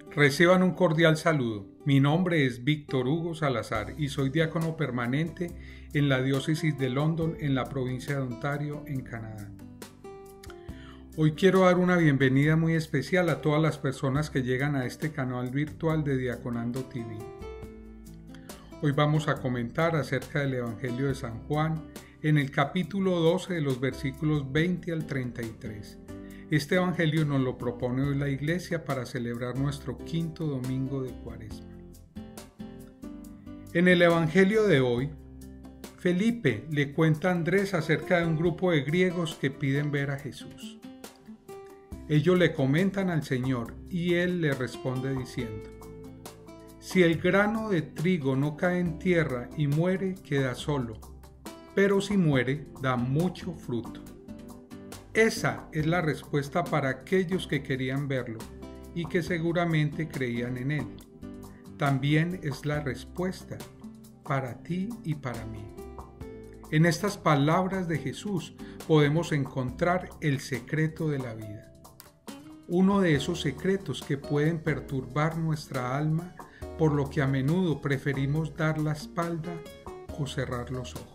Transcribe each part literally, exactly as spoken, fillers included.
Reciban un cordial saludo. Mi nombre es Víctor Hugo Salazar y soy diácono permanente en la diócesis de London, en la provincia de Ontario, en Canadá. Hoy quiero dar una bienvenida muy especial a todas las personas que llegan a este canal virtual de Diaconando T V. Hoy vamos a comentar acerca del Evangelio de San Juan en el capítulo doce de los versículos veinte al treinta y tres. Este evangelio nos lo propone hoy la Iglesia para celebrar nuestro quinto domingo de Cuaresma. En el evangelio de hoy, Felipe le cuenta a Andrés acerca de un grupo de griegos que piden ver a Jesús. Ellos le comentan al Señor y Él le responde diciendo: si el grano de trigo no cae en tierra y muere, queda solo, pero si muere, da mucho fruto. Esa es la respuesta para aquellos que querían verlo y que seguramente creían en él. También es la respuesta para ti y para mí. En estas palabras de Jesús podemos encontrar el secreto de la vida. Uno de esos secretos que pueden perturbar nuestra alma, por lo que a menudo preferimos dar la espalda o cerrar los ojos.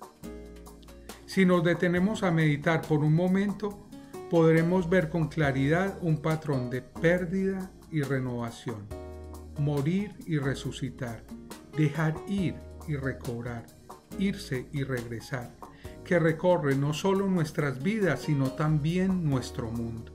Si nos detenemos a meditar por un momento, podremos ver con claridad un patrón de pérdida y renovación, morir y resucitar, dejar ir y recobrar, irse y regresar, que recorre no solo nuestras vidas, sino también nuestro mundo.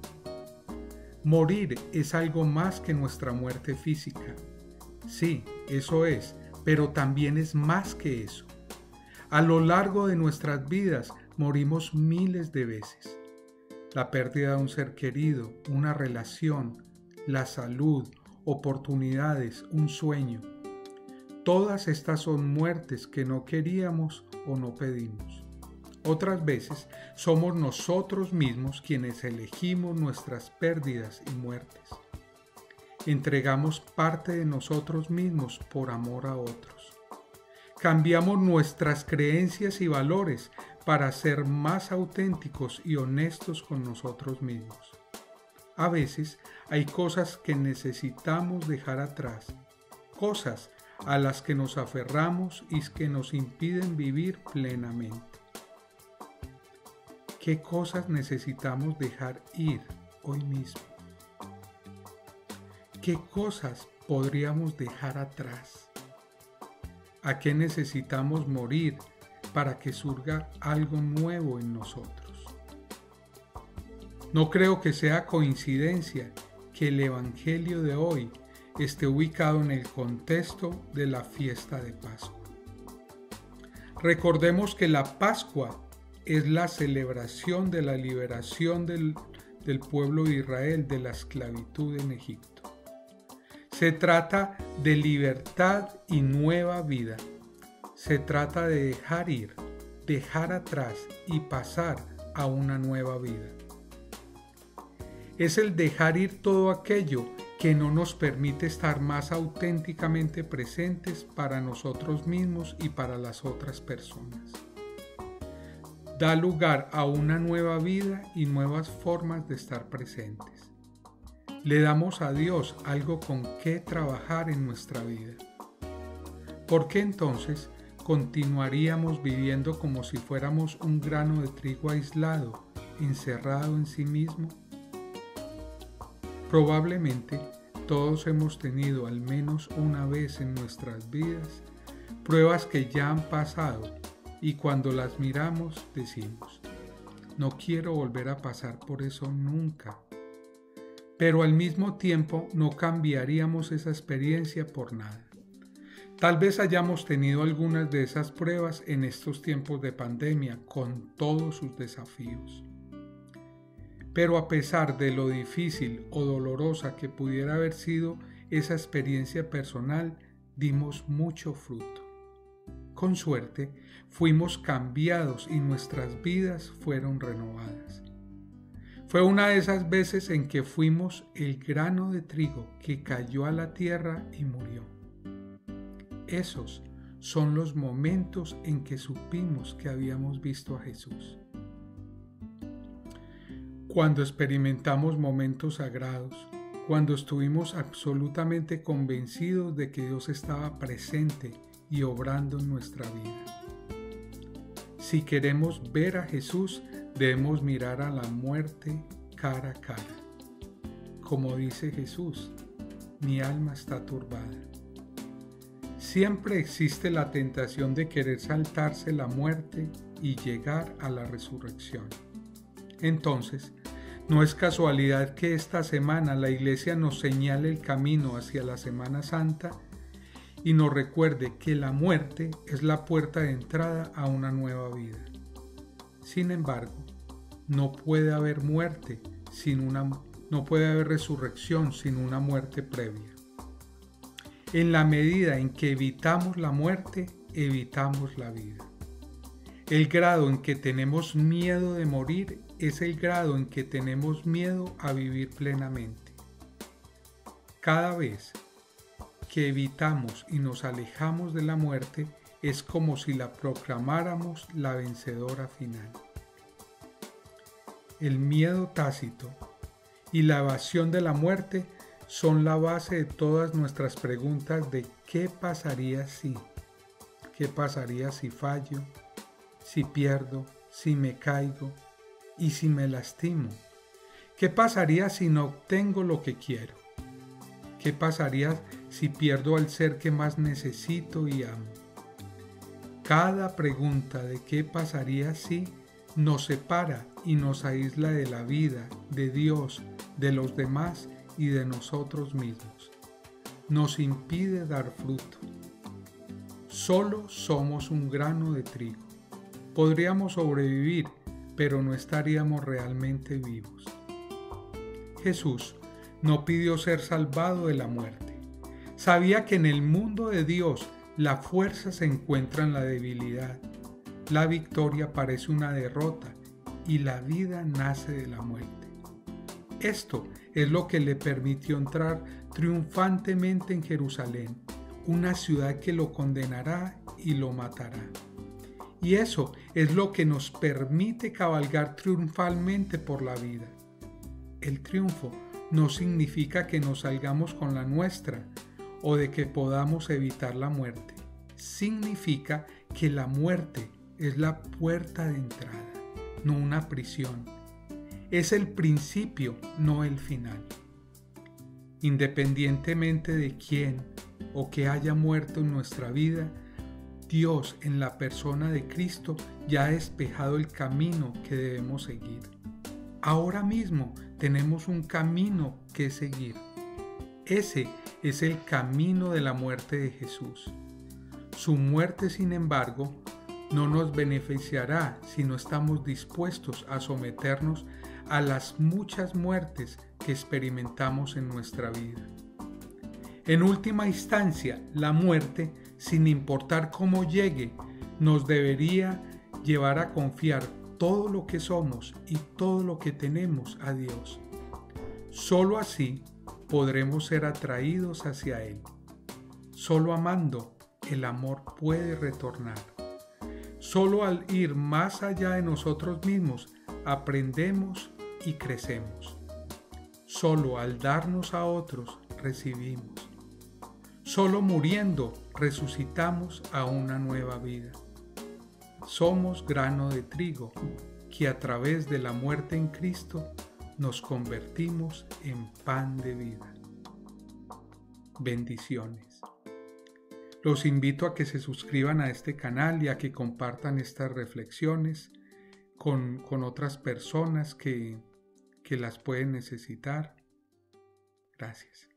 Morir es algo más que nuestra muerte física. Sí, eso es, pero también es más que eso. A lo largo de nuestras vidas morimos miles de veces. La pérdida de un ser querido, una relación, la salud, oportunidades, un sueño. Todas estas son muertes que no queríamos o no pedimos. Otras veces somos nosotros mismos quienes elegimos nuestras pérdidas y muertes. Entregamos parte de nosotros mismos por amor a otros. Cambiamos nuestras creencias y valores para ser más auténticos y honestos con nosotros mismos. A veces hay cosas que necesitamos dejar atrás, cosas a las que nos aferramos y que nos impiden vivir plenamente. ¿Qué cosas necesitamos dejar ir hoy mismo? ¿Qué cosas podríamos dejar atrás? ¿A qué necesitamos morir para que surja algo nuevo en nosotros? No creo que sea coincidencia que el Evangelio de hoy esté ubicado en el contexto de la fiesta de Pascua. Recordemos que la Pascua es la celebración de la liberación del, del pueblo de Israel de la esclavitud en Egipto. Se trata de libertad y nueva vida. Se trata de dejar ir, dejar atrás y pasar a una nueva vida. Es el dejar ir todo aquello que no nos permite estar más auténticamente presentes para nosotros mismos y para las otras personas. Da lugar a una nueva vida y nuevas formas de estar presentes. Le damos a Dios algo con qué trabajar en nuestra vida. ¿Por qué entonces continuaríamos viviendo como si fuéramos un grano de trigo aislado, encerrado en sí mismo? Probablemente todos hemos tenido al menos una vez en nuestras vidas pruebas que ya han pasado y cuando las miramos decimos: no quiero volver a pasar por eso nunca. Pero al mismo tiempo no cambiaríamos esa experiencia por nada. Tal vez hayamos tenido algunas de esas pruebas en estos tiempos de pandemia con todos sus desafíos. Pero a pesar de lo difícil o dolorosa que pudiera haber sido esa experiencia personal, dimos mucho fruto. Con suerte, fuimos cambiados y nuestras vidas fueron renovadas. Fue una de esas veces en que fuimos el grano de trigo que cayó a la tierra y murió. Esos son los momentos en que supimos que habíamos visto a Jesús. Cuando experimentamos momentos sagrados, cuando estuvimos absolutamente convencidos de que Dios estaba presente y obrando en nuestra vida. Si queremos ver a Jesús, debemos mirar a la muerte cara a cara. Como dice Jesús, mi alma está turbada. Siempre existe la tentación de querer saltarse la muerte y llegar a la resurrección. Entonces, no es casualidad que esta semana la Iglesia nos señale el camino hacia la Semana Santa y nos recuerde que la muerte es la puerta de entrada a una nueva vida. Sin embargo, no puede haber muerte sin una, no puede haber resurrección sin una muerte previa. En la medida en que evitamos la muerte, evitamos la vida. El grado en que tenemos miedo de morir es el grado en que tenemos miedo a vivir plenamente. Cada vez que evitamos y nos alejamos de la muerte, es como si la proclamáramos la vencedora final. El miedo tácito y la evasión de la muerte son la base de todas nuestras preguntas de ¿qué pasaría si? ¿Qué pasaría si fallo? ¿Si pierdo? ¿Si me caigo? ¿Y si me lastimo? ¿Qué pasaría si no obtengo lo que quiero? ¿Qué pasaría si pierdo al ser que más necesito y amo? Cada pregunta de qué pasaría si nos separa y nos aísla de la vida, de Dios, de los demás y de nosotros mismos. Nos impide dar fruto. Solo somos un grano de trigo. Podríamos sobrevivir, pero no estaríamos realmente vivos. Jesús no pidió ser salvado de la muerte. Sabía que en el mundo de Dios la fuerza se encuentra en la debilidad. La victoria parece una derrota y la vida nace de la muerte. Esto es lo que le permitió entrar triunfantemente en Jerusalén, una ciudad que lo condenará y lo matará. Y eso es lo que nos permite cabalgar triunfalmente por la vida. El triunfo no significa que nos salgamos con la nuestra o de que podamos evitar la muerte. Significa que la muerte es la puerta de entrada, no una prisión. Es el principio, no el final. Independientemente de quién o que haya muerto en nuestra vida, Dios en la persona de Cristo ya ha despejado el camino que debemos seguir. Ahora mismo tenemos un camino que seguir. Ese es el camino de la muerte de Jesús. Su muerte, sin embargo, no nos beneficiará si no estamos dispuestos a someternos a las muchas muertes que experimentamos en nuestra vida. En última instancia, la muerte, sin importar cómo llegue, nos debería llevar a confiar todo lo que somos y todo lo que tenemos a Dios. Solo así podremos ser atraídos hacia Él. Solo amando, el amor puede retornar. Solo al ir más allá de nosotros mismos, aprendemos y crecemos. Solo al darnos a otros, recibimos. Solo muriendo, resucitamos a una nueva vida. Somos grano de trigo, que a través de la muerte en Cristo, nos convertimos en pan de vida. Bendiciones. Los invito a que se suscriban a este canal y a que compartan estas reflexiones con, con otras personas que, que las pueden necesitar. Gracias.